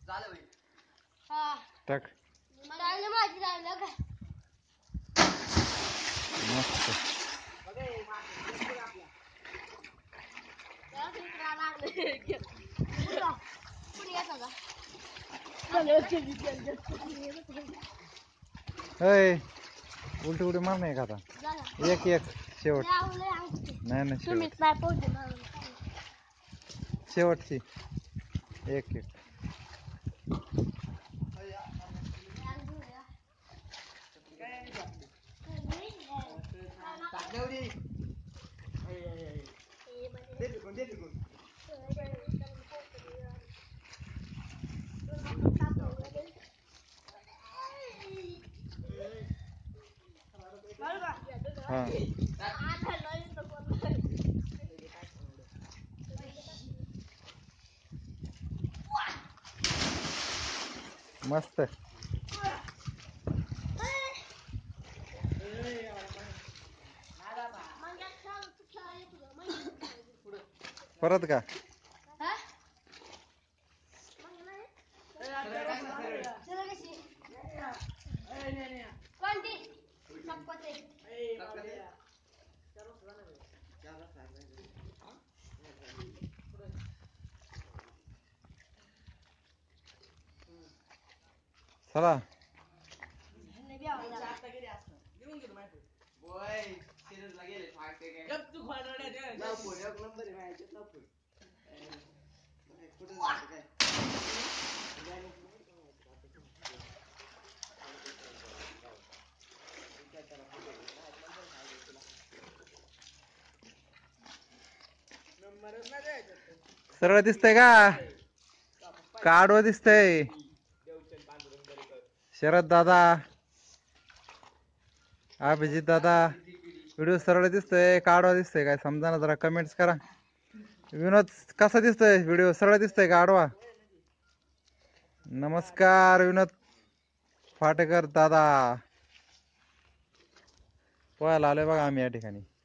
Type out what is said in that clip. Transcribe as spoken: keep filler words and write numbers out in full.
टाक मस्त उलटी उलटी मार नाही का आता एक एक शेवट नाही नाही शेवट शेवटची एक एक हा मस्त परत का चला सरळ दिसतंय का काढव दिसतंय शरद दादा अभिजित दादा व्हिडिओ सरळ दिसतोय काढवा दिसतोय काय समजा ना जरा कमेंट्स करा विनोद कसा दिसतोय व्हिडिओ सरळ दिसतोय का आडवा नमस्कार विनोद फाटेकर दादा पोहायला आलोय बघा आम्ही या ठिकाणी